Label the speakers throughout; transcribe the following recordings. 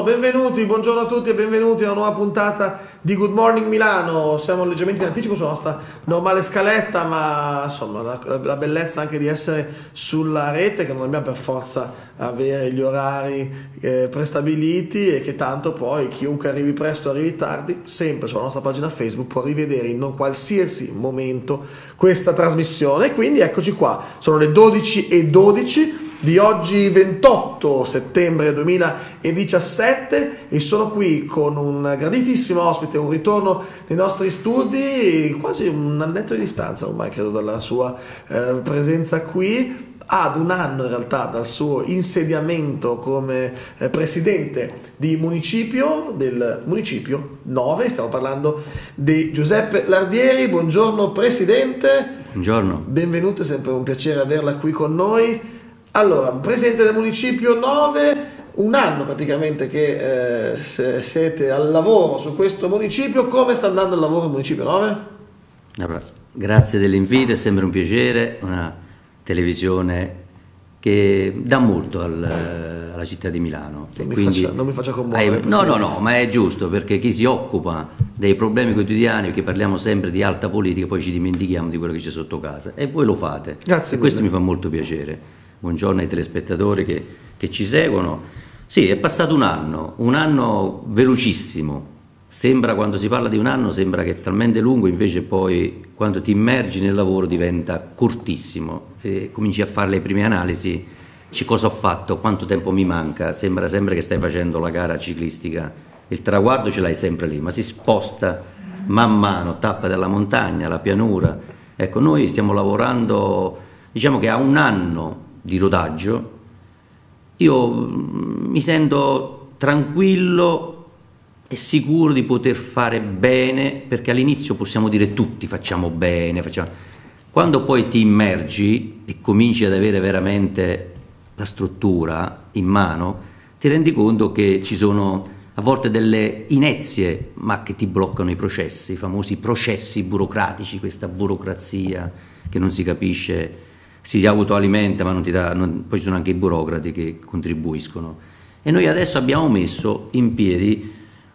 Speaker 1: benvenuti, buongiorno a tutti e benvenuti a una nuova puntata di Good Morning Milano. Siamo leggermente in anticipo sulla nostra normale scaletta, ma insomma la bellezza anche di essere sulla rete, che non abbiamo per forza avere gli orari prestabiliti e che tanto poi chiunque arrivi presto o arrivi tardi, sempre sulla nostra pagina Facebook può rivedere in qualsiasi momento questa trasmissione. Quindi eccoci qua, sono le 12:12 di oggi 28 settembre 2017 e sono qui con un graditissimo ospite, un ritorno nei nostri studi, quasi un annetto di distanza ormai credo dalla sua presenza qui, ad un anno in realtà dal suo insediamento come presidente di municipio, del municipio 9, stiamo parlando di Giuseppe Lardieri. Buongiorno Presidente.
Speaker 2: Buongiorno.
Speaker 1: Benvenuto, è sempre un piacere averla qui con noi. Allora, presidente del municipio 9, un anno praticamente che siete al lavoro su questo municipio. Come sta andando il lavoro al municipio 9?
Speaker 2: Allora, grazie dell'invito, è sempre un piacere, una televisione che dà molto alla città di Milano.
Speaker 1: Non mi faccia commuovere.
Speaker 2: No, ma è giusto, perché chi si occupa dei problemi quotidiani, perché parliamo sempre di alta politica, poi ci dimentichiamo di quello che c'è sotto casa, e voi lo fate.
Speaker 1: Grazie
Speaker 2: e questo mi fa molto piacere. Buongiorno ai telespettatori che ci seguono. Sì, è passato un anno velocissimo. Sembra, quando si parla di un anno, sembra che è talmente lungo, invece poi quando ti immergi nel lavoro diventa cortissimo. E cominci a fare le prime analisi, cosa ho fatto, quanto tempo mi manca, sembra sempre che stai facendo la gara ciclistica. Il traguardo ce l'hai sempre lì, ma si sposta man mano, tappa della montagna, la pianura. Ecco, noi stiamo lavorando, diciamo che a un anno di rodaggio, io mi sento tranquillo e sicuro di poter fare bene, perché all'inizio possiamo dire tutti facciamo bene, quando poi ti immergi e cominci ad avere veramente la struttura in mano, ti rendi conto che ci sono a volte delle inezie, ma che ti bloccano i processi, i famosi processi burocratici, questa burocrazia che non si capisce, si autoalimenta, ma poi ci sono anche i burocrati che contribuiscono. E noi adesso abbiamo messo in piedi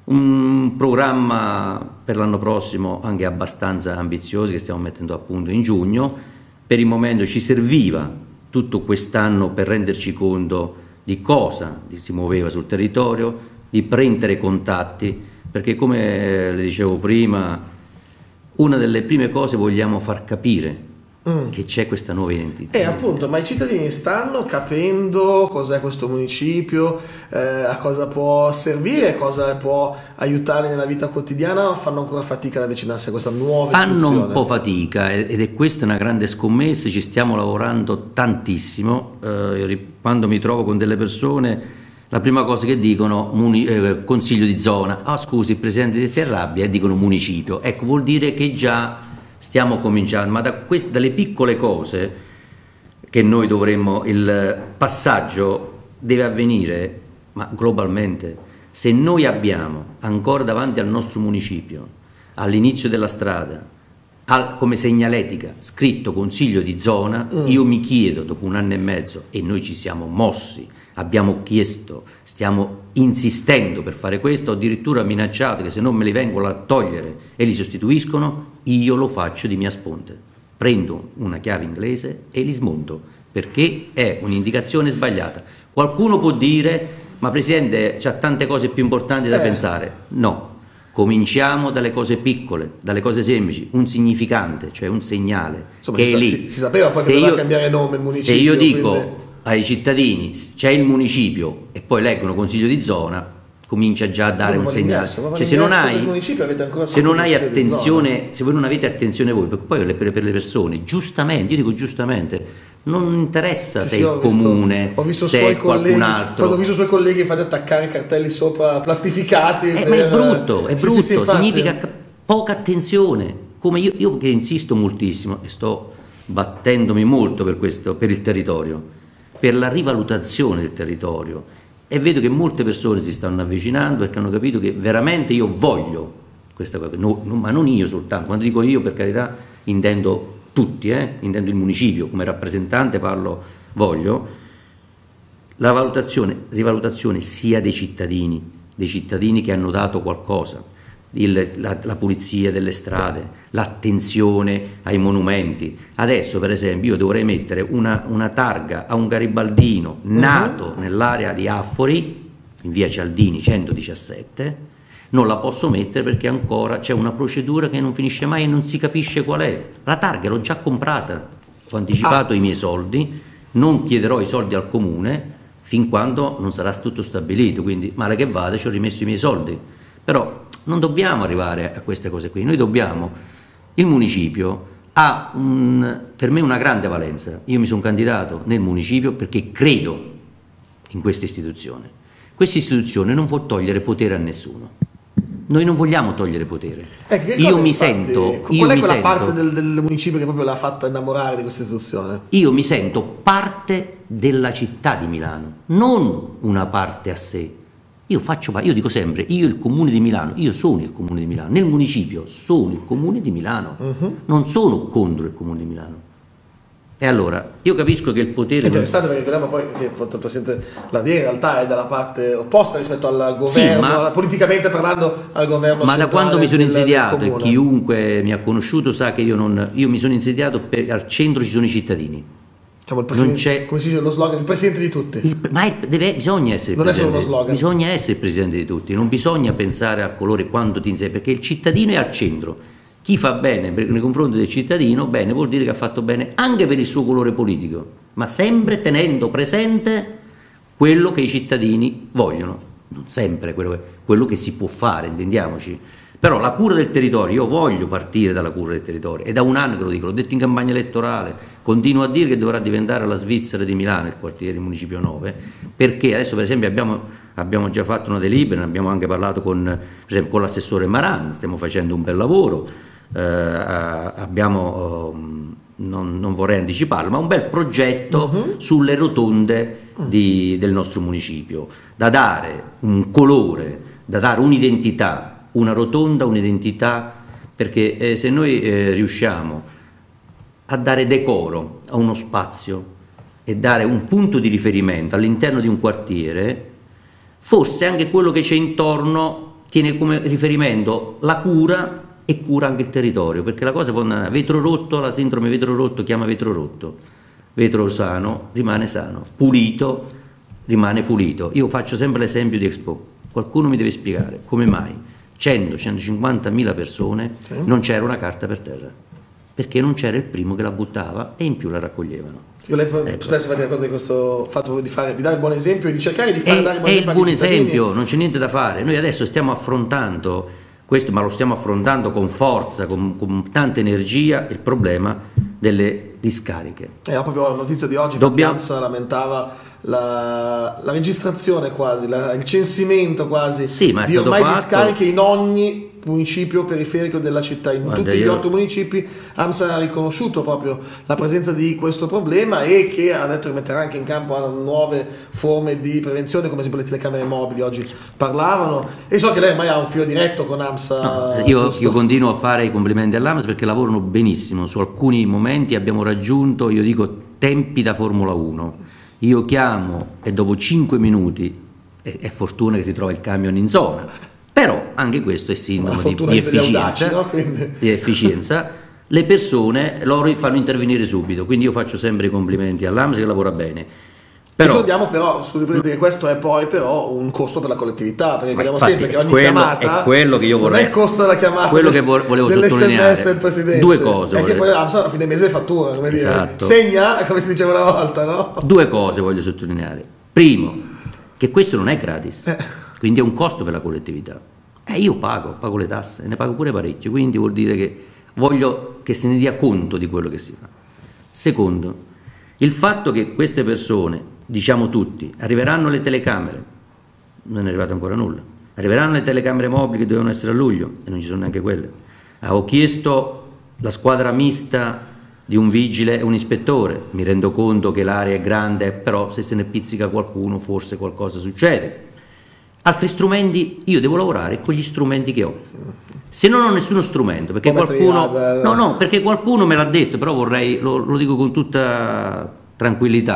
Speaker 2: un programma per l'anno prossimo anche abbastanza ambizioso, che stiamo mettendo a punto in giugno. Per il momento ci serviva tutto quest'anno per renderci conto di cosa si muoveva sul territorio, di prendere contatti, perché come le dicevo prima, una delle prime cose vogliamo far capire che c'è questa nuova identità.
Speaker 1: Appunto, ma i cittadini stanno capendo cos'è questo municipio, a cosa può servire, cosa può aiutare nella vita quotidiana, o fanno ancora fatica ad avvicinarsi a questa nuova istituzione?
Speaker 2: Fanno un po' fatica, ed è questa una grande scommessa, ci stiamo lavorando tantissimo. Quando mi trovo con delle persone, la prima cosa che dicono, consiglio di zona, scusi, il presidente si arrabbia, e dicono municipio. Ecco, vuol dire che già stiamo cominciando, ma dalle piccole cose che noi dovremmo, il passaggio deve avvenire, ma globalmente. Se noi abbiamo ancora davanti al nostro municipio, all'inizio della strada, come segnaletica, scritto consiglio di zona, io mi chiedo, dopo un anno e mezzo, e noi ci siamo mossi, abbiamo chiesto, stiamo insistendo per fare questo, ho addirittura minacciato che se non me li vengono a togliere e li sostituiscono, io lo faccio di mia sponte, prendo una chiave inglese e li smonto, perché è un'indicazione sbagliata. Qualcuno può dire, ma Presidente, c'ha tante cose più importanti da pensare. No, cominciamo dalle cose piccole, dalle cose semplici, un significante, cioè un segnale.
Speaker 1: Insomma,
Speaker 2: che è lì.
Speaker 1: Si sapeva poi che doveva cambiare nome il municipio.
Speaker 2: Se io dico
Speaker 1: quindi
Speaker 2: ai cittadini c'è il municipio e poi leggono consiglio di zona, comincia già a dare un segnale. Cioè, se non hai attenzione, se voi non avete attenzione voi, perché poi per le persone, giustamente, io dico giustamente, non interessa se è il comune, se è qualcun altro.
Speaker 1: Ho visto i suoi colleghi fate attaccare cartelli sopra plastificati.
Speaker 2: Ma è brutto, significa poca attenzione. Come io che insisto moltissimo e sto battendomi molto per questo, per il territorio, per la rivalutazione del territorio. E vedo che molte persone si stanno avvicinando perché hanno capito che veramente io voglio questa cosa, ma non io soltanto. Quando dico io, per carità, intendo tutti, intendo il municipio, come rappresentante voglio la rivalutazione sia dei cittadini dei cittadini che hanno dato qualcosa, la pulizia delle strade, l'attenzione ai monumenti. Adesso per esempio io dovrei mettere una targa a un garibaldino nato nell'area di Affori, in via Cialdini 117, non la posso mettere perché ancora c'è una procedura che non finisce mai e non si capisce qual è. La targa l'ho già comprata, ho anticipato i miei soldi, non chiederò i soldi al comune fin quando non sarà tutto stabilito, quindi male che vada ci ho rimesso i miei soldi. Però non dobbiamo arrivare a queste cose qui, noi dobbiamo, il municipio ha per me una grande valenza, io mi sono candidato nel municipio perché credo in questa istituzione. Questa istituzione non può togliere potere a nessuno. Noi non vogliamo togliere potere. Io mi sento.
Speaker 1: Qual è quella parte del municipio che proprio l'ha fatta innamorare di questa istituzione?
Speaker 2: Io mi sento parte della città di Milano, non una parte a sé. Io dico sempre, io il comune di Milano, io sono il comune di Milano, nel municipio sono il comune di Milano, non sono contro il comune di Milano. E allora, io capisco che il potere... È
Speaker 1: interessante perché vediamo poi che il Presidente Ladieri in realtà è dalla parte opposta rispetto al governo, politicamente parlando al governo.
Speaker 2: Ma da quando mi sono insediato, e chiunque mi ha conosciuto sa che io mi sono insediato, al centro ci sono i cittadini.
Speaker 1: Diciamo il presidente, come si dice lo slogan, il presidente di tutti.
Speaker 2: Bisogna essere
Speaker 1: non
Speaker 2: presidente,
Speaker 1: è solo uno slogan.
Speaker 2: Bisogna essere il presidente di tutti, non bisogna pensare al colore quando ti insedi, perché il cittadino è al centro. Chi fa bene nei confronti del cittadino, bene, vuol dire che ha fatto bene anche per il suo colore politico, ma sempre tenendo presente quello che i cittadini vogliono, non sempre quello che si può fare, intendiamoci. Però la cura del territorio, io voglio partire dalla cura del territorio, è da un anno che lo dico, l'ho detto in campagna elettorale, continuo a dire che dovrà diventare la Svizzera di Milano, il quartiere Municipio 9, perché adesso per esempio abbiamo già fatto una delibera, ne abbiamo anche parlato per esempio, con l'assessore Maran, stiamo facendo un bel lavoro. Non vorrei anticiparlo, ma un bel progetto sulle rotonde del nostro municipio, da dare un colore, da dare un'identità, una rotonda, un'identità, perché se noi riusciamo a dare decoro a uno spazio e dare un punto di riferimento all'interno di un quartiere, forse anche quello che c'è intorno tiene come riferimento la cura e cura anche il territorio, perché la cosa fondamentale, vetro rotto, la sindrome vetro rotto chiama vetro rotto, vetro sano rimane sano, pulito rimane pulito. Io faccio sempre l'esempio di Expo, qualcuno mi deve spiegare come mai 100-150 mila persone non c'era una carta per terra, perché non c'era il primo che la buttava e in più la raccoglievano.
Speaker 1: Lei spesso fate conto di questo fatto di dare il buon esempio e di cercare di fare dare il buon esempio.
Speaker 2: È il buon esempio, non c'è niente da fare. Noi adesso stiamo affrontando questo, ma lo stiamo affrontando con forza, con tanta energia, il problema delle discariche.
Speaker 1: Proprio la notizia di oggi, AMSA lamentava la registrazione quasi, il censimento quasi di ormai discariche in ogni municipio periferico della città, in tutti gli 8 municipi. AMSA ha riconosciuto proprio la presenza di questo problema e che ha detto che metterà anche in campo nuove forme di prevenzione, come esempio le telecamere mobili, oggi parlavano, e so che lei ormai ha un filo diretto con AMSA.
Speaker 2: Io continuo a fare i complimenti all'AMSA perché lavorano benissimo, su alcuni momenti abbiamo raggiunto, io dico, tempi da Formula 1. Io chiamo e dopo 5 minuti, è fortuna che si trova il camion in zona, però anche questo è sintomo di efficienza, di efficienza. Le persone loro fanno intervenire subito, quindi io faccio sempre i complimenti all'AMSA che lavora bene. Però,
Speaker 1: ricordiamo però, che questo è poi però un costo per la collettività, perché vediamo sempre che ogni chiamata
Speaker 2: è quello che io vorrei,
Speaker 1: non è il costo della chiamata,
Speaker 2: quello che volevo sottolineare
Speaker 1: del presidente.
Speaker 2: Due cose,
Speaker 1: è che poi l'AMSA a fine mese fattura, come
Speaker 2: esatto.
Speaker 1: dire, segna, come si diceva una volta, no?
Speaker 2: Due cose voglio sottolineare. Primo, che questo non è gratis, quindi è un costo per la collettività. Io pago le tasse, ne pago pure parecchio, quindi vuol dire che voglio che se ne dia conto di quello che si fa. Secondo, il fatto che queste persone, diciamo tutti, arriveranno le telecamere, non è arrivato ancora nulla, arriveranno le telecamere mobili che dovevano essere a luglio e non ci sono neanche quelle. Ho chiesto la squadra mista di un vigile e un ispettore, mi rendo conto che l'area è grande, però se se ne pizzica qualcuno forse qualcosa succede. Altri strumenti, io devo lavorare con gli strumenti che ho. Se non ho nessuno strumento, perché qualcuno, perché qualcuno me l'ha detto, però vorrei, lo dico con tutta tranquillità,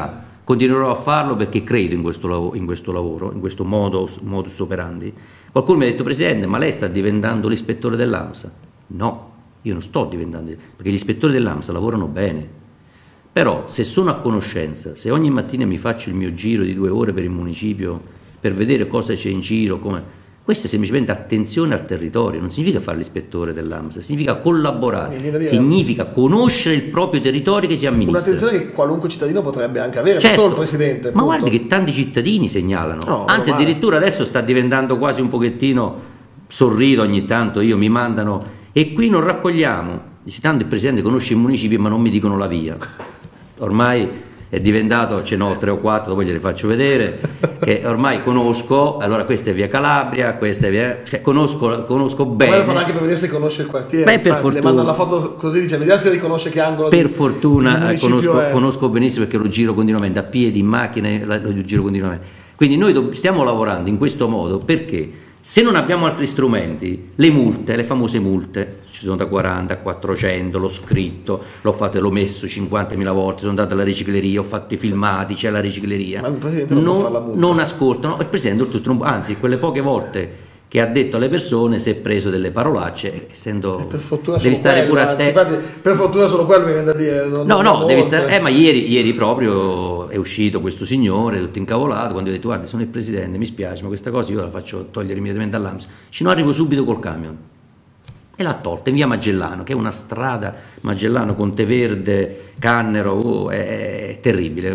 Speaker 2: continuerò a farlo perché credo in questo lavoro, in questo modus operandi. Qualcuno mi ha detto: Presidente, ma lei sta diventando l'ispettore dell'AMSA? No, io non sto diventando, perché gli ispettori dell'AMSA lavorano bene, però se sono a conoscenza, se ogni mattina mi faccio il mio giro di 2 ore per il municipio per vedere cosa c'è in giro, questo è semplicemente attenzione al territorio, non significa fare l'ispettore dell'AMSA, significa collaborare, significa conoscere il proprio territorio che si amministra.
Speaker 1: Un'attenzione che qualunque cittadino potrebbe anche avere,
Speaker 2: certo,
Speaker 1: non solo il Presidente.
Speaker 2: Ma guardi che tanti cittadini segnalano,
Speaker 1: no,
Speaker 2: anzi addirittura adesso sta diventando quasi un pochettino, sorrido ogni tanto, mi mandano, e qui non raccogliamo, dice tanto il Presidente conosce il municipio ma non mi dicono la via. Ormai è diventato, ce n'ho 3 o 4, dopo gliele faccio vedere, che ormai conosco, allora questa è via Calabria, questa è via, cioè conosco bene.
Speaker 1: Poi lo fanno anche per vedere se conosce il quartiere.
Speaker 2: Beh, per fortuna.
Speaker 1: Le mandano la foto così, dice, vediamo se riconosce che angolo
Speaker 2: per fortuna
Speaker 1: di
Speaker 2: conosco benissimo, perché lo giro continuamente, a piedi, in macchina, lo giro continuamente. Quindi noi stiamo lavorando in questo modo perché se non abbiamo altri strumenti, le multe, le famose multe, ci sono da 40 a 400, l'ho scritto, l'ho messo 50.000 volte, sono andato alla ricicleria, ho fatto i filmati, c'è la ricicleria,
Speaker 1: ma il Presidente non può fare la multa.
Speaker 2: Non ascoltano, il Presidente anzi quelle poche volte che ha detto alle persone si è preso delle parolacce, essendo
Speaker 1: per fortuna
Speaker 2: devi stare
Speaker 1: quello,
Speaker 2: pure a te.
Speaker 1: anzi, per fortuna solo quello mi viene da dire.
Speaker 2: No, devi stare. Ma ieri proprio è uscito questo signore tutto incavolato quando ho detto: guarda, sono il Presidente, mi spiace, ma questa cosa io la faccio togliere immediatamente all'AMS. No, arrivo subito col camion. E l'ha tolta in via Magellano, che è una strada, Magellano, Conteverde, Cannero, è terribile,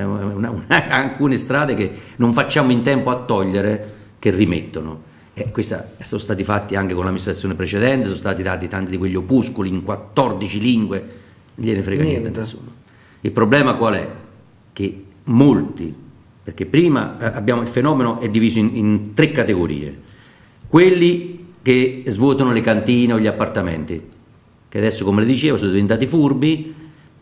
Speaker 2: alcune strade che non facciamo in tempo a togliere, che rimettono. Questi sono stati fatti anche con l'amministrazione precedente, sono stati dati tanti di quegli opuscoli in 14 lingue, non gliene frega niente a nessuno. Il problema qual è? Che molti, perché prima abbiamo il fenomeno è diviso in 3 categorie: quelli che svuotano le cantine o gli appartamenti, che adesso, come le dicevo, sono diventati furbi,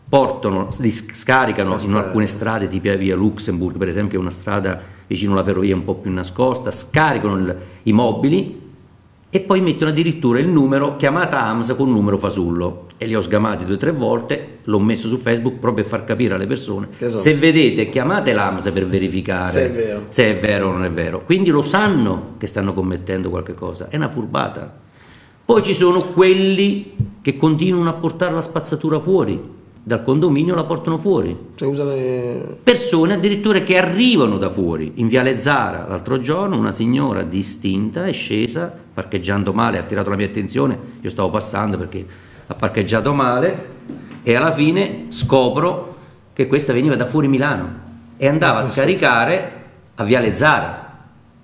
Speaker 2: scaricano in alcune strade, tipo via Luxemburg per esempio, che è una strada vicino alla ferrovia un po' più nascosta, scaricano i mobili e poi mettono addirittura il numero chiamata AMSA con numero fasullo, e li ho sgamati 2 o 3 volte, l'ho messo su Facebook proprio per far capire alle persone, se vedete chiamate l'AMSA per verificare se è vero o non è vero, quindi lo sanno che stanno commettendo qualche cosa, è una furbata. Poi ci sono quelli che continuano a portare la spazzatura fuori dal condominio, la portano fuori,
Speaker 1: cioè usano
Speaker 2: persone addirittura che arrivano da fuori. In Viale Zara l'altro giorno una signora distinta è scesa parcheggiando male, ha attirato la mia attenzione, io stavo passando perché ha parcheggiato male, e alla fine scopro che questa veniva da fuori Milano e andava a scaricare a Viale Zara.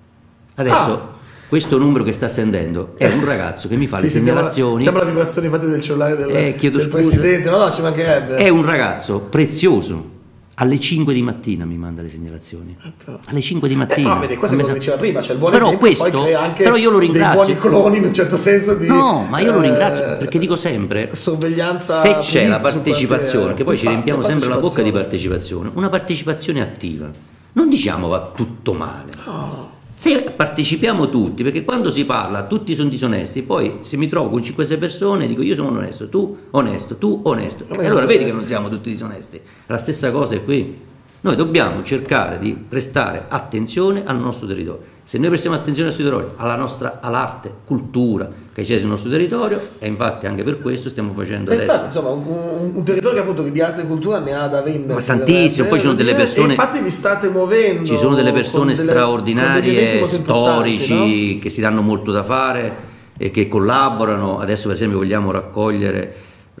Speaker 2: Adesso questo numero che sta sentendo è un ragazzo che mi fa le segnalazioni.
Speaker 1: Sentiamo la vibrazione infatti del cellulare del Presidente, ma no, ci mancherebbe.
Speaker 2: È un ragazzo prezioso. Alle 5 di mattina mi manda le segnalazioni. Alle 5 di mattina.
Speaker 1: No, vedi, questo è quello che diceva prima, c'è il buon
Speaker 2: però
Speaker 1: esempio,
Speaker 2: questo,
Speaker 1: poi crea anche
Speaker 2: però io lo ringrazio.
Speaker 1: dei buoni cloni in un certo senso di...
Speaker 2: No, ma io lo ringrazio perché dico sempre,
Speaker 1: sorveglianza,
Speaker 2: se c'è la partecipazione, che poi ci riempiamo sempre la bocca di partecipazione, una partecipazione attiva, non diciamo va tutto male. No. Se partecipiamo tutti, perché quando si parla tutti sono disonesti, poi se mi trovo con 5-6 persone dico io sono onesto, tu onesto, e allora vedi che non siamo tutti disonesti. La stessa cosa è qui. Noi dobbiamo cercare di prestare attenzione al nostro territorio. Se noi prestiamo attenzione al nostro territorio, all'arte, cultura che c'è sul nostro territorio, e infatti anche per questo stiamo facendo adesso.
Speaker 1: Infatti, insomma, un territorio che appunto di arte e cultura ne ha da vendere.
Speaker 2: Ma tantissimo, poi ci sono delle persone.
Speaker 1: E infatti vi state muovendo.
Speaker 2: Ci sono delle persone straordinarie, storici, no? Che si danno molto da fare e che collaborano. Adesso, per esempio, vogliamo raccogliere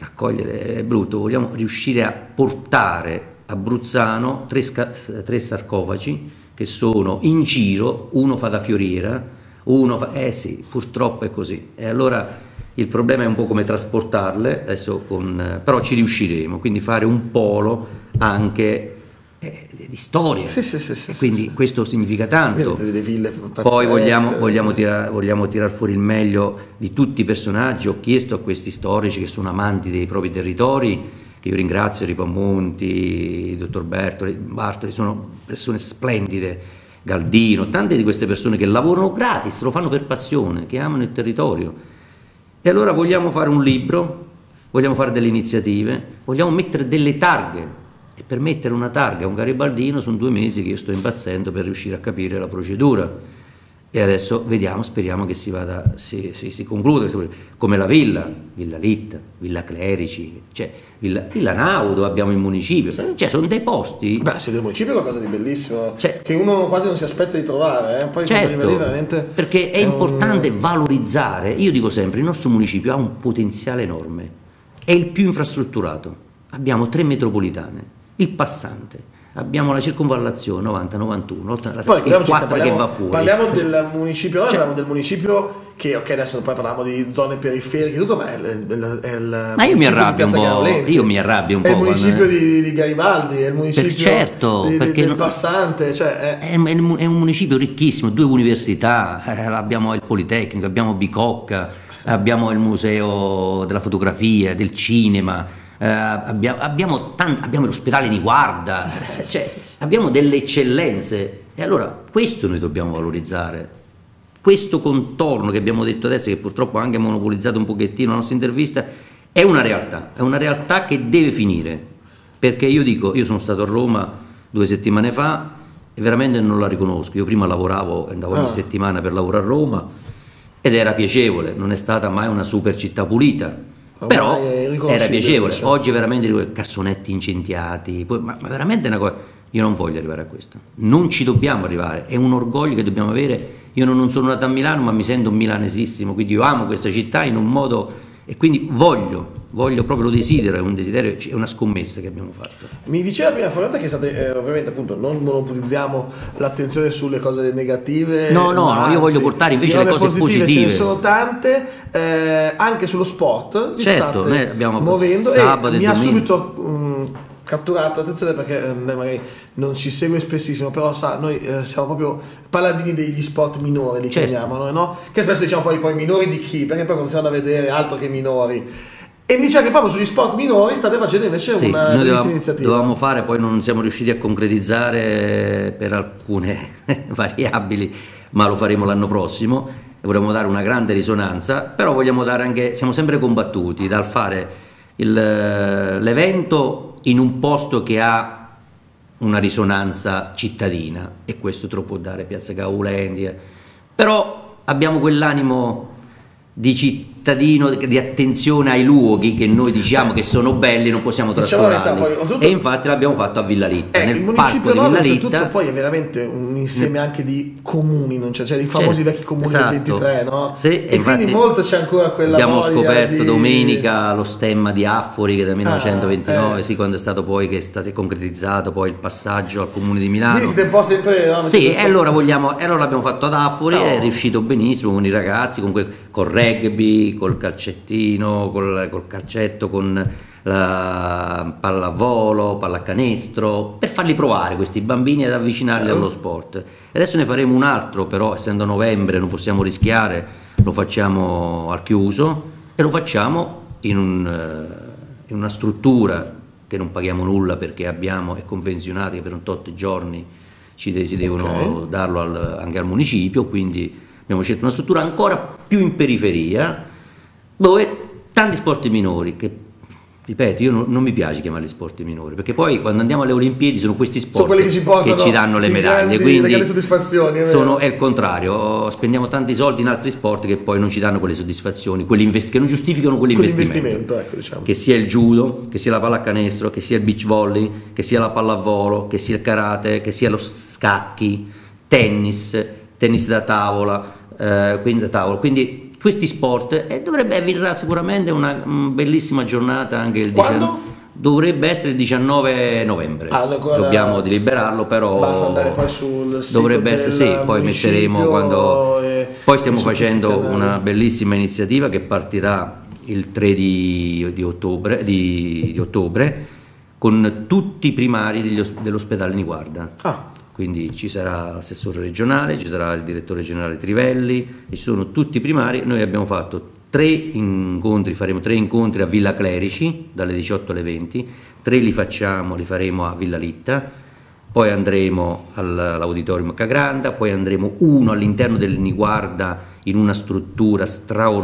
Speaker 2: è brutto, vogliamo riuscire a portare a Bruzzano 3 sarcofagi che sono in giro, uno fa da fioriera, uno fa... sì, purtroppo è così. E allora il problema è un po' come trasportarle, adesso però ci riusciremo, quindi fare un polo anche di storia. Quindi questo significa tanto. Poi vogliamo tirar fuori il meglio di tutti i personaggi. Ho chiesto a questi storici che sono amanti dei propri territori, che io ringrazio, Ripamonti, il dottor Bartoli, sono persone splendide, Galdino, tante di queste persone che lavorano gratis, lo fanno per passione, che amano il territorio. E allora vogliamo fare un libro, vogliamo fare delle iniziative, vogliamo mettere delle targhe, e per mettere una targa a un garibaldino sono 2 mesi che io sto impazzendo per riuscire a capire la procedura. E adesso vediamo, speriamo che si concluda, come la Villa Litta, Villa Clerici, cioè Villa Naudo, abbiamo il municipio, cioè sono dei posti.
Speaker 1: Beh, se del municipio è qualcosa di bellissimo, che uno quasi non si aspetta di trovare, poi
Speaker 2: certo,
Speaker 1: lì veramente
Speaker 2: perché è importante valorizzare. Io dico sempre, il nostro municipio ha un potenziale enorme, è il più infrastrutturato, abbiamo 3 metropolitane, il passante. Abbiamo la circonvallazione 90-91,
Speaker 1: poi
Speaker 2: il 4 che va fuori.
Speaker 1: Parliamo del municipio, noi parliamo del municipio che, ok, adesso poi parliamo di zone periferiche, tutto, ma
Speaker 2: ma io mi arrabbio un po'. Io mi arrabbio un po'.
Speaker 1: È il municipio di Garibaldi, è il municipio
Speaker 2: certo,
Speaker 1: del Passante. Cioè
Speaker 2: è un municipio ricchissimo, 2 università, abbiamo il Politecnico, abbiamo Bicocca, abbiamo il museo della fotografia, del cinema. Abbiamo l'ospedale Niguarda, cioè, abbiamo delle eccellenze e allora questo noi dobbiamo valorizzare, questo contorno che abbiamo detto adesso, che purtroppo ha anche monopolizzato un pochettino la nostra intervista, è una realtà che deve finire, perché io sono stato a Roma 2 settimane fa e veramente non la riconosco. Io prima lavoravo, andavo ogni settimana per lavorare a Roma ed era piacevole, non è stata mai una super città pulita, però era piacevole.
Speaker 1: Diciamo.
Speaker 2: Oggi veramente cassonetti incendiati, ma veramente è una cosa. Io non voglio arrivare a questo, non ci dobbiamo arrivare, è un orgoglio che dobbiamo avere. Io non sono nato a Milano, ma mi sento un milanesissimo, quindi io amo questa città in un modo, e quindi voglio proprio, lo desidero, è un desiderio, è una scommessa che abbiamo fatto.
Speaker 1: Mi diceva prima Forante che state, ovviamente appunto non monopolizziamo l'attenzione sulle cose negative.
Speaker 2: No, io voglio portare invece le cose positive.
Speaker 1: Ce ne sono tante, anche sullo sport.
Speaker 2: Certo, noi abbiamo
Speaker 1: muovendo
Speaker 2: sabato
Speaker 1: e mi
Speaker 2: domingo.
Speaker 1: ha subito catturato, attenzione perché magari non ci segue spessissimo, però sa, noi siamo proprio paladini degli sport minori, li chiamiamo noi, no? Che spesso diciamo poi minori di chi, perché poi cominciamo a vedere altro che minori. E mi dice che proprio sugli sport minori state facendo invece una bellissima iniziativa.
Speaker 2: Dovevamo fare, poi non siamo riusciti a concretizzare per alcune variabili, ma lo faremo l'anno prossimo. Vorremmo dare una grande risonanza, però vogliamo dare anche, siamo sempre combattuti dal fare l'evento in un posto che ha una risonanza cittadina, e questo te lo può dare Piazza Gaulendi, però abbiamo quell'animo di cittadino, di attenzione ai luoghi che noi diciamo che sono belli, non possiamo trascurarli, e infatti l'abbiamo fatto a Villa Litta, nel parco di Villa Litta.
Speaker 1: Tutto poi è veramente un insieme anche di comuni, non c'è, cioè i famosi vecchi comuni del 23, no?
Speaker 2: Sì,
Speaker 1: e quindi molto c'è ancora quella
Speaker 2: abbiamo scoperto domenica lo stemma di Affori, che da 1929, sì, quando è stato poi, che è stato concretizzato poi il passaggio al comune di Milano.
Speaker 1: Quindi siete un po' sempre, no?
Speaker 2: Sì, e allora l'abbiamo fatto ad Affori, è riuscito benissimo con i ragazzi, col rugby, col calcettino, col calcetto, con la pallavolo, pallacanestro, per farli provare questi bambini ed avvicinarli allo sport. E adesso ne faremo un altro, però essendo novembre non possiamo rischiare, lo facciamo al chiuso e lo facciamo in una struttura che non paghiamo nulla, perché abbiamo è convenzionato che per un tot giorni ci devono darlo anche al municipio, quindi abbiamo scelto una struttura ancora più in periferia, dove tanti sport minori, che ripeto, io non mi piace chiamarli sport minori, perché poi quando andiamo alle Olimpiadi sono questi sport che ci danno le medaglie, quindi
Speaker 1: le soddisfazioni,
Speaker 2: è il contrario, spendiamo tanti soldi in altri sport che poi non ci danno quelle soddisfazioni, che non giustificano quell'investimento,
Speaker 1: ecco, diciamo.
Speaker 2: Che sia il judo, che sia la pallacanestro, che sia il beach volley, che sia la pallavolo, che sia il karate, che sia lo scacchi, tennis da tavola, quindi questi sport, e avverrà sicuramente una bellissima giornata anche il 19. Dovrebbe essere il 19 novembre, dobbiamo deliberarlo, però
Speaker 1: basta andare poi sul sito
Speaker 2: dovrebbe essere, sì, poi metteremo poi stiamo facendo una bellissima iniziativa che partirà il 3 di ottobre con tutti i primari dell'ospedale Niguarda. Quindi ci sarà l'assessore regionale, ci sarà il direttore generale Trivelli, ci sono tutti i primari. Noi abbiamo fatto 3 incontri, faremo 3 incontri a Villa Clerici dalle 18 alle 20, 3 li faremo a Villa Litta, poi andremo all'Auditorium Cagranda, poi andremo uno all'interno del Niguarda in una struttura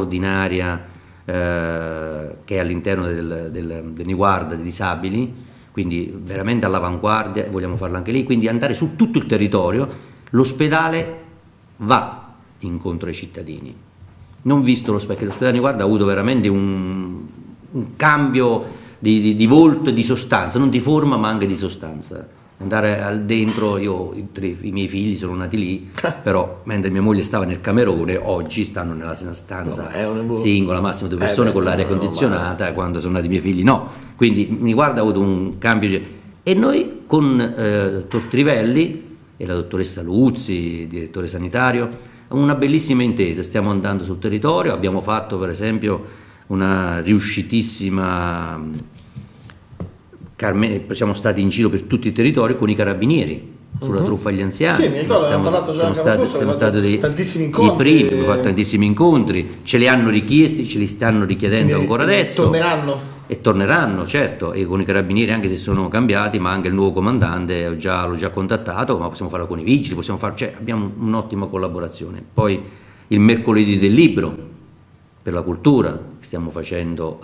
Speaker 2: straordinaria che è all'interno del Niguarda dei disabili. quindi veramente all'avanguardia, vogliamo farlo anche lì, quindi andare su tutto il territorio. L'ospedale va incontro ai cittadini, non visto l'ospedale di Niguarda ha avuto veramente un cambio di volto e di sostanza, non di forma ma anche di sostanza. Andare al dentro, i miei figli sono nati lì, però mentre mia moglie stava nel camerone, oggi stanno nella stanza singola, massimo 2 persone con l'aria condizionata, quando sono nati i miei figli no. Quindi Niguarda ha avuto un cambio. E noi con Tortrivelli e la dottoressa Luzzi, direttore sanitario, una bellissima intesa, stiamo andando sul territorio, abbiamo fatto per esempio una riuscitissima siamo stati in giro per tutto il territorio con i carabinieri sulla truffa agli anziani.
Speaker 1: Sì, mi ricordo, abbiamo parlato già
Speaker 2: siamo stati
Speaker 1: tantissimi incontri.
Speaker 2: I primi, abbiamo fatto tantissimi incontri, ce li hanno richiesti, ce li stanno richiedendo ancora adesso.
Speaker 1: Torneranno?
Speaker 2: E torneranno, certo, e con i carabinieri anche se sono cambiati, ma anche il nuovo comandante l'ho già contattato, ma possiamo farlo con i vigili, cioè abbiamo un'ottima collaborazione. Poi il mercoledì del libro per la cultura che stiamo facendo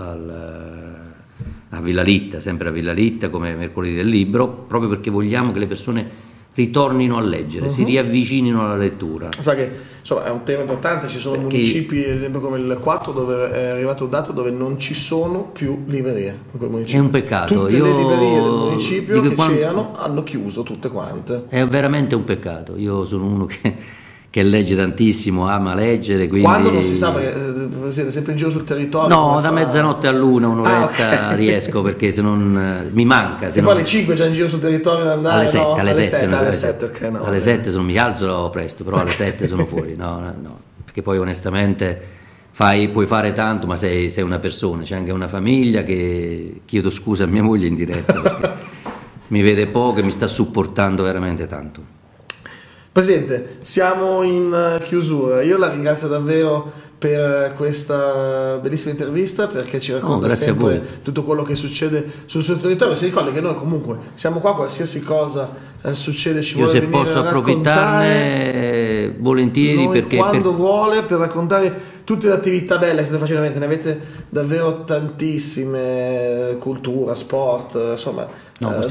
Speaker 2: a Villa Litta, sempre a Villa Litta come mercoledì del libro, proprio perché vogliamo che le persone ritornino a leggere, si riavvicinino alla lettura.
Speaker 1: Sa che insomma, è un tema importante, ci sono municipi, ad esempio come il 4, dove è arrivato un dato dove non ci sono più librerie in quel municipio.
Speaker 2: È un peccato.
Speaker 1: Tutte le librerie del municipio che c'erano hanno chiuso tutte quante.
Speaker 2: È veramente un peccato. Io sono uno che legge tantissimo, ama leggere. Quindi...
Speaker 1: Quando non si sa, perché siete sempre in giro sul territorio?
Speaker 2: No, da mezzanotte all'una, un'oretta riesco, perché se non mi manca.
Speaker 1: Se poi alle 5 già in giro sul territorio da andare?
Speaker 2: Alle 7,
Speaker 1: no?
Speaker 2: alle 7,
Speaker 1: alle 7, okay, no,
Speaker 2: alle 7 sono, mi alzo presto, però alle 7 sono fuori, no, perché poi onestamente puoi fare tanto, ma sei una persona, c'è anche una famiglia che chiedo scusa a mia moglie in diretta, perché mi vede poco e mi sta supportando veramente tanto.
Speaker 1: Presidente, siamo in chiusura, io la ringrazio davvero per questa bellissima intervista, perché ci racconta sempre tutto quello che succede sul suo territorio. Si ricorda che noi comunque siamo qua, qualsiasi cosa succede ci vuole venire a raccontare.
Speaker 2: Io se posso approfittarne volentieri, perché
Speaker 1: quando vuole, per raccontare tutte le attività belle che state facendo, ne avete davvero tantissime, cultura, sport, insomma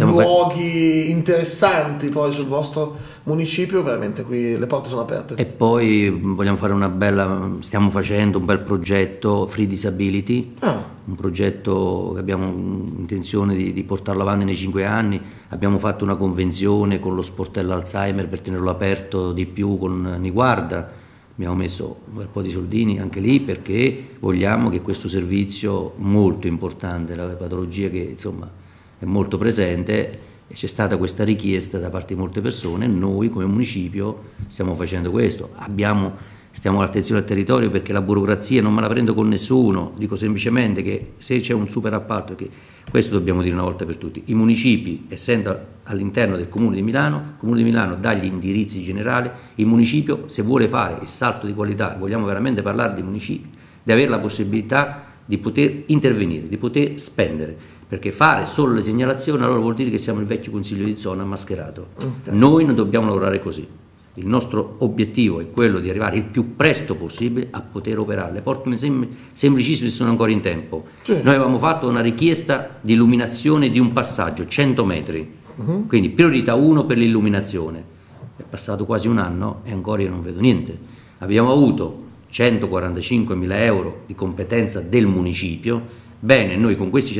Speaker 1: luoghi interessanti poi sul vostro municipio, veramente qui le porte sono aperte.
Speaker 2: E poi vogliamo fare stiamo facendo un bel progetto Free Disability, un progetto che abbiamo intenzione di portarlo avanti nei 5 anni. Abbiamo fatto una convenzione con lo sportello Alzheimer per tenerlo aperto di più con Niguarda. Abbiamo messo un bel po' di soldini anche lì, perché vogliamo che questo servizio molto importante, la patologia che insomma è molto presente, e c'è stata questa richiesta da parte di molte persone, e noi come municipio stiamo facendo questo. Stiamo all'attenzione al territorio, perché la burocrazia non me la prendo con nessuno, dico semplicemente che se c'è un super appalto, che questo dobbiamo dire una volta per tutti, i municipi, essendo all'interno del Comune di Milano, il Comune di Milano dà gli indirizzi generali, il municipio se vuole fare il salto di qualità, vogliamo veramente parlare di municipi, di avere la possibilità di poter intervenire, di poter spendere, perché fare solo le segnalazioni allora vuol dire che siamo il vecchio consiglio di zona mascherato. Noi non dobbiamo lavorare così. Il nostro obiettivo è quello di arrivare il più presto possibile a poter operare. Le porto un esempio semplicissimo se sono ancora in tempo. Sì. Noi avevamo fatto una richiesta di illuminazione di un passaggio, 100 metri, quindi priorità 1 per l'illuminazione. È passato quasi un anno e ancora io non vedo niente. Abbiamo avuto 145.000 euro di competenza del municipio. Bene, noi in questi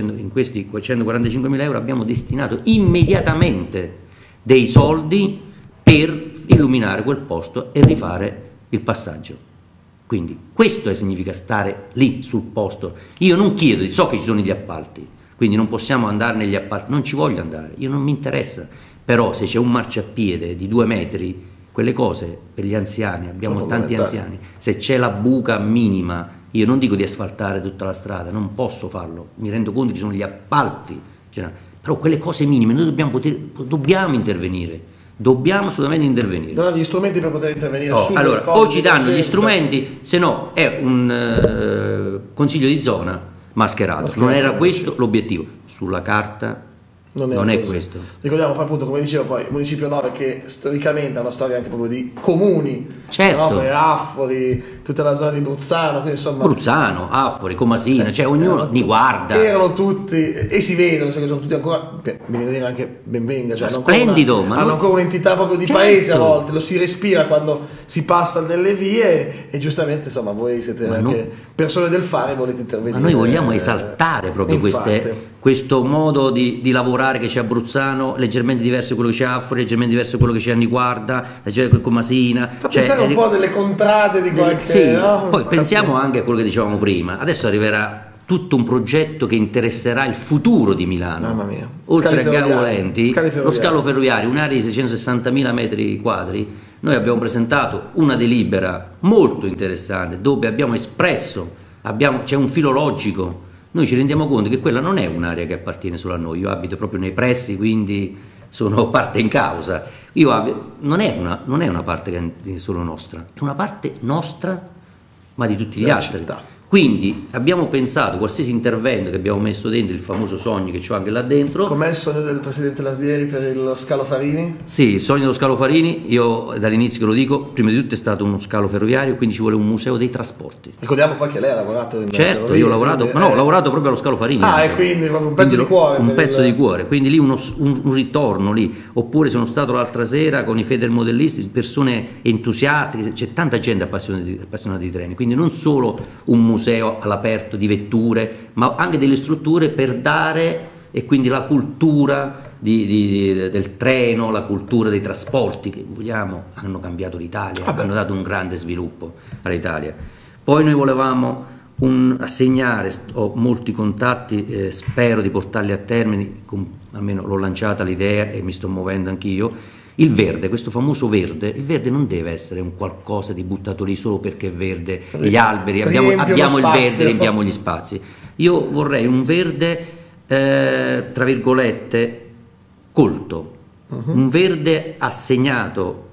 Speaker 2: 145.000 euro abbiamo destinato immediatamente dei soldi per illuminare quel posto e rifare il passaggio. Quindi questo significa stare lì sul posto. Io non chiedo, so che ci sono gli appalti, quindi non possiamo andare negli appalti, non ci voglio andare, io non mi interessa, però se c'è un marciapiede di 2 metri, quelle cose per gli anziani, abbiamo tanti anziani, se c'è la buca minima, io non dico di asfaltare tutta la strada, non posso farlo, mi rendo conto che ci sono gli appalti, però quelle cose minime noi dobbiamo intervenire. Dobbiamo assolutamente intervenire.
Speaker 1: Non ha gli strumenti per poter intervenire.
Speaker 2: Allora, o ci danno gli strumenti, se no è un consiglio di zona mascherato. Non era questo l'obiettivo. Sulla carta Non è questo.
Speaker 1: Ricordiamo poi appunto, come dicevo, poi il Municipio 9 che storicamente ha una storia anche proprio di comuni,
Speaker 2: certo.
Speaker 1: Affori, tutta la zona di Bruzzano, quindi insomma
Speaker 2: Bruzzano, Affori, Comasina, cioè ognuno mi guarda.
Speaker 1: Erano tutti, e si vedono, che sono tutti ancora, mi viene a dire anche ben venga, cioè
Speaker 2: splendido,
Speaker 1: hanno ancora un'entità proprio di
Speaker 2: certo.
Speaker 1: paese a volte, lo si respira quando si passa nelle vie e giustamente insomma voi siete anche persone del fare e volete intervenire.
Speaker 2: Ma noi vogliamo esaltare proprio questo modo di lavorare che c'è a Bruzzano, leggermente diverso da quello che c'è a Affori, leggermente diverso da quello che c'è a Niguarda, leggermente con Masina.
Speaker 1: Fa pensare un po' delle contrade di qualche...
Speaker 2: Sì, poi pensiamo anche a quello che dicevamo prima, adesso arriverà tutto un progetto che interesserà il futuro di Milano.
Speaker 1: Mamma mia.
Speaker 2: Oltre a Gavoulenti, lo scalo ferroviario, un'area di 660.000 metri quadri. Noi abbiamo presentato una delibera molto interessante dove abbiamo espresso, c'è un filo logico. Noi ci rendiamo conto che quella non è un'area che appartiene solo a noi, io abito proprio nei pressi, quindi sono parte in causa. Non è una parte che è solo nostra, è una parte nostra ma di tutti gli altri.
Speaker 1: Città.
Speaker 2: Quindi abbiamo pensato, qualsiasi intervento che abbiamo messo dentro, il famoso sogno che c'ho anche là dentro.
Speaker 1: Com'è il sogno del Presidente Lardieri per lo scalo Farini?
Speaker 2: Sì, il sogno dello scalo Farini, io dall'inizio che lo dico, prima di tutto è stato uno scalo ferroviario, quindi ci vuole un museo dei trasporti.
Speaker 1: Ricordiamo poi che lei ha lavorato in
Speaker 2: certo, io ho lavorato, quindi, ho lavorato proprio allo scalo Farini.
Speaker 1: E quindi un pezzo di cuore.
Speaker 2: Un pezzo di cuore, quindi lì un ritorno lì. Oppure sono stato l'altra sera con i federmodellisti, persone entusiastiche, c'è tanta gente appassionata di treni, quindi non solo un museo all'aperto di vetture, ma anche delle strutture per dare, e quindi la cultura del treno, la cultura dei trasporti che vogliamo, hanno cambiato l'Italia, hanno dato un grande sviluppo all'Italia. Poi noi volevamo assegnare, ho molti contatti, spero di portarli a termine, almeno l'ho lanciata l'idea e mi sto muovendo anch'io. Il verde, questo famoso verde, il verde non deve essere un qualcosa di buttato lì solo perché è verde, gli alberi, abbiamo il verde, riempiamo gli spazi. Io vorrei un verde, tra virgolette, colto, un verde assegnato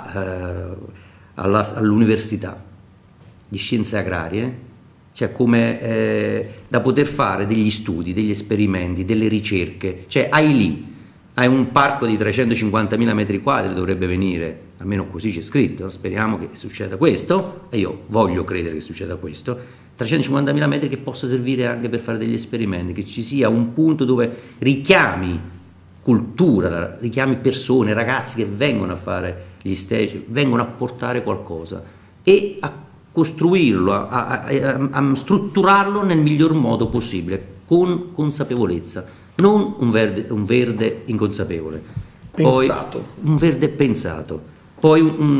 Speaker 2: all'università di scienze agrarie, cioè come da poter fare degli studi, degli esperimenti, delle ricerche, cioè hai un parco di 350.000 metri quadri, dovrebbe venire, almeno così c'è scritto, speriamo che succeda questo, e io voglio credere che succeda questo, 350.000 metri che possa servire anche per fare degli esperimenti, che ci sia un punto dove richiami cultura, richiami persone, ragazzi che vengono a fare gli stage, vengono a portare qualcosa e a costruirlo, a strutturarlo nel miglior modo possibile, con consapevolezza. Non un verde inconsapevole,
Speaker 1: pensato.
Speaker 2: Poi un verde pensato, poi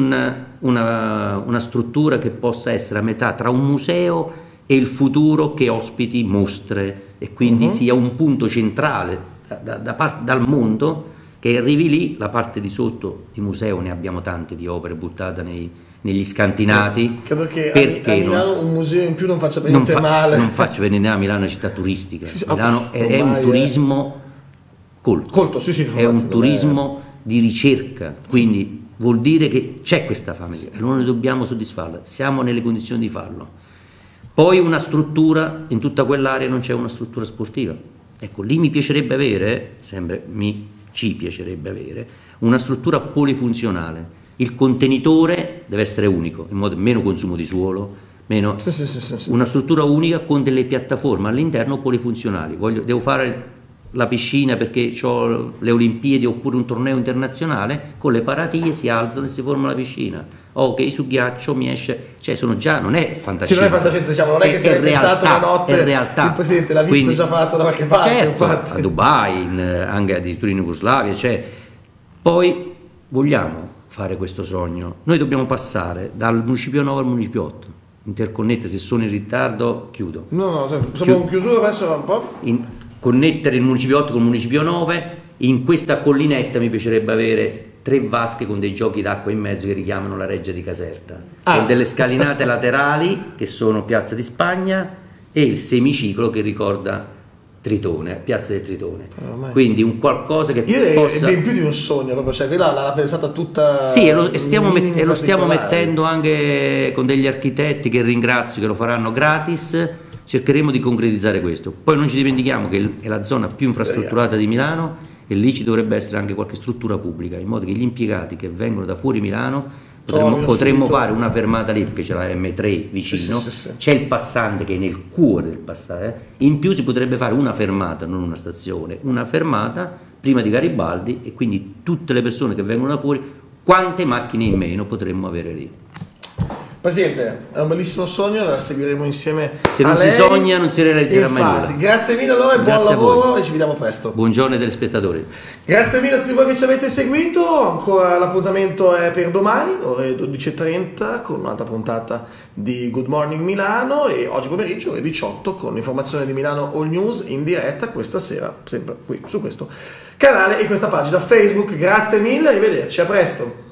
Speaker 2: una struttura che possa essere a metà tra un museo e il futuro, che ospiti mostre e quindi sia un punto centrale dal mondo, che arrivi lì. La parte di sotto di museo ne abbiamo tante di opere buttate negli scantinati.
Speaker 1: Credo che a Milano un museo in più non faccia niente male.
Speaker 2: Non faccia venire a Milano, è una città turistica. Milano è un turismo colto, è un turismo di ricerca, quindi vuol dire che c'è questa fame e noi dobbiamo soddisfarla, siamo nelle condizioni di farlo. Poi una struttura, in tutta quell'area non c'è una struttura sportiva. Ecco, lì mi piacerebbe avere, ci piacerebbe avere, una struttura polifunzionale. Il contenitore deve essere unico, in modo meno consumo di suolo, meno una struttura unica con delle piattaforme all'interno polifunzionali. Devo fare la piscina perché ho le Olimpiadi oppure un torneo internazionale, con le paratie si alzano e si forma la piscina. Ok, su ghiaccio mi esce, cioè non è fantascienza.
Speaker 1: Non è fantascienza, diciamo, non è che si è inventato una notte,
Speaker 2: è realtà.
Speaker 1: Il Presidente l'ha visto già fatto da qualche parte.
Speaker 2: Certo, a Dubai, anche addirittura in Jugoslavia, cioè. Poi vogliamo fare questo sogno, noi dobbiamo passare dal Municipio 9 al Municipio 8, interconnettere. Se sono in ritardo chiudo.
Speaker 1: No, siamo in chiusura adesso un po'.
Speaker 2: Connettere il Municipio 8 con il Municipio 9, in questa collinetta mi piacerebbe avere 3 vasche con dei giochi d'acqua in mezzo che richiamano la Reggia di Caserta, con delle scalinate laterali che sono Piazza di Spagna e il semiciclo che ricorda Tritone, Piazza del Tritone. Quindi un qualcosa che possa...
Speaker 1: È ben più di un sogno proprio, cioè quella l'ha pensata tutta.
Speaker 2: Sì, e lo stiamo mettendo anche con degli architetti che ringrazio, che lo faranno gratis. Cercheremo di concretizzare questo. Poi non ci dimentichiamo che è la zona più infrastrutturata di Milano e lì ci dovrebbe essere anche qualche struttura pubblica, in modo che gli impiegati che vengono da fuori Milano potremmo fare una fermata lì, perché c'è la M3 vicino,
Speaker 1: sì.
Speaker 2: c'è il passante che è nel cuore del passante, in più si potrebbe fare una fermata, non una stazione, una fermata prima di Garibaldi, e quindi tutte le persone che vengono da fuori, quante macchine in meno potremmo avere lì.
Speaker 1: Presidente, è un bellissimo sogno, la seguiremo insieme.
Speaker 2: Se non si sogna non si realizzerà mai nulla.
Speaker 1: Grazie mille allora e buon lavoro e ci vediamo presto.
Speaker 2: Buongiorno ai telespettatori.
Speaker 1: Grazie mille a tutti voi che ci avete seguito, ancora l'appuntamento è per domani, ore 12:30 con un'altra puntata di Good Morning Milano, e oggi pomeriggio ore 18 con l'informazione di Milano All News in diretta questa sera, sempre qui su questo canale e questa pagina Facebook. Grazie mille, arrivederci, a presto.